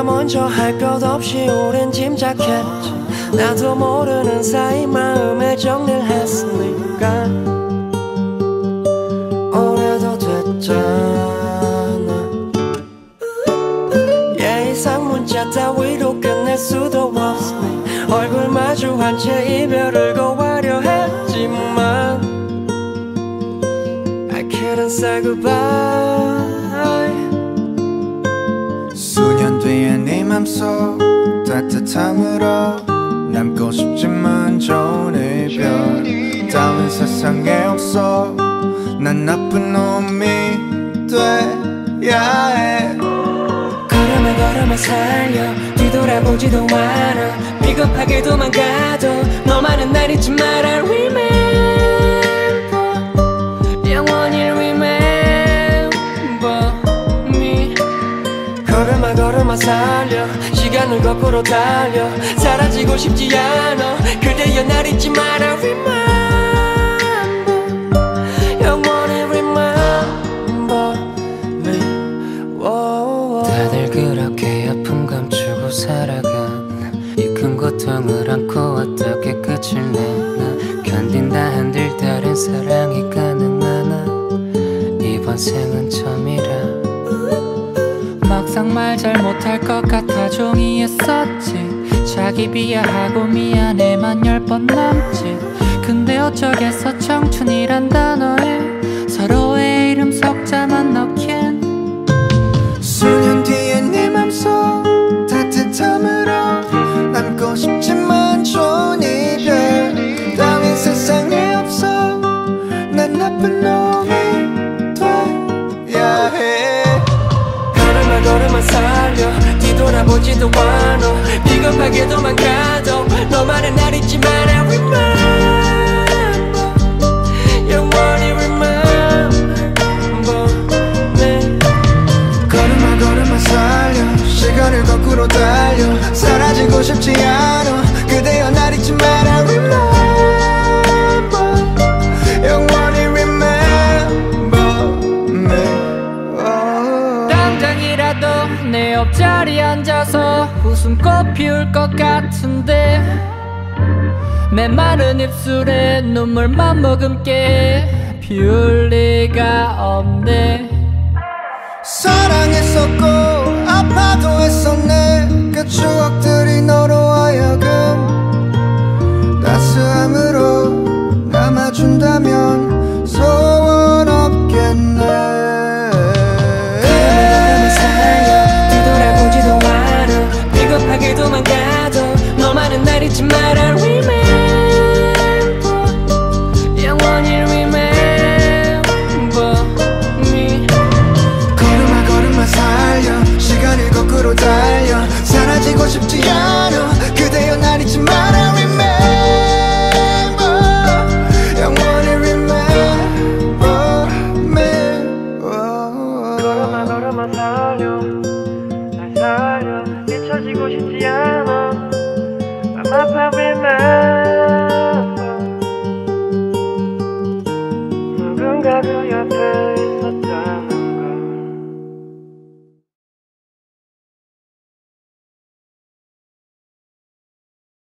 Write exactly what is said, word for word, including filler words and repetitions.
먼저 할 것 없이 오랜 짐작했지. 나도 모르는 사이 마음에 정리를 했으니까 오래도 됐잖아. 예의상 문자 따위로 끝낼 수도 없으니 얼굴 마주한 채 이별을 고하려 했지만 I couldn't say goodbye. 수년 뒤에 네 맘속 따뜻함으로 남고 싶지만 좋은 이별 따윈 세상에 없어. 난 나쁜 놈이 돼야 해. 걸음을 걸음을 살려 뒤돌아보지도 않아. 비겁하게 도망가도 너만은 날 잊지 마라. Remember 영원히 remember me. 걸음아 걸음아 살려 시간을 거꾸로 달려. 사라지고 싶지 않아. 그대여 날 잊지 마라. Remember 영원히 remember me. Whoa. 다들 그렇게 아픔 감추고 살아간 이 큰 고통을 안고 어떻게 끝을 내나. 견딘다 한들 다른 사랑이 가능하나. 이번 생은 처음이라 막상 말 잘 못할 것 같아 종이했었지. 자기 비하하고 미안해만 열 번 넘지. 근데 어쩌겠어 청춘이란 단어에 서로의 이름 석자만 넣기엔. 수년 뒤에 네 맘속 따뜻함으로 남고 싶지만 좋은 이별 따윈 세상에 없어. 난 나쁜 놈이 돼야 해. 걸음아 걸음아 살려 뒤돌아보지도 않아. 비겁하게 도망가도 너만은 날 잊지 마라. Remember 영원히 remember me. 걸음아 걸음아 살려 시간을 거꾸로 달려. 사라지고 싶지 않아. 그대여 날 잊지 마라. Remember 영원히 remember me. oh. 당장이라도 내 옆자리에 앉아서 웃음꽃 피울 것 같은데 메마른 입술에 눈물만 머금게 피울 리가 없네. 사랑했었고 아파도 했었네. 그 추억들이 너로 하여금 따스함으로 남아준다면 소원 없겠네. 걸음아 살려 뒤돌아보지도 않아. 비겁하게 도망가도 너만은 날 잊지 마라. Remember 영원히 remember me. 걸음아 걸음아 살려 시간을 거꾸로 달려. 사라지고 싶지 않아. 그대여 날 잊지 마라. Remember 영원히 remember me. oh. 걸음아 걸음아 살려 날 살려. 잊혀지고 싶지 않아. I'm a파 remember 누군가 그 옆에 있어.